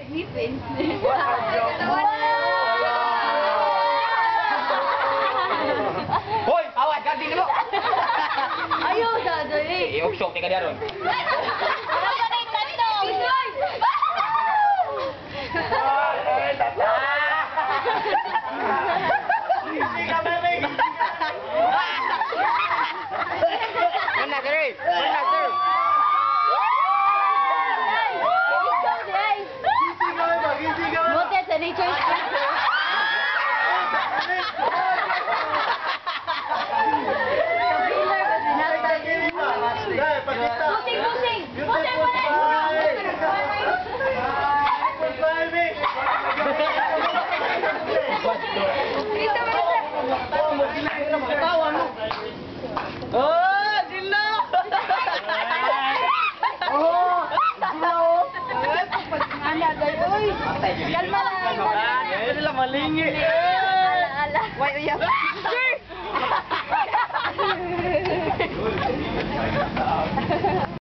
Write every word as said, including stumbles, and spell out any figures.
ngipin. Hoy, awas ganti dulu. Ayo dah jadi. Eh, opsok tinggal dia ron. Apa nih kantong? Bisoy. Mana sir? Mana sir? Mote sa nature. Pusing, pusing. Pusing mo Oh, Jilla! Oh, Jilla! Ana gayoy. Kalma lang. Ano nila malingi? Ala ala. Wait, uyap. Sir!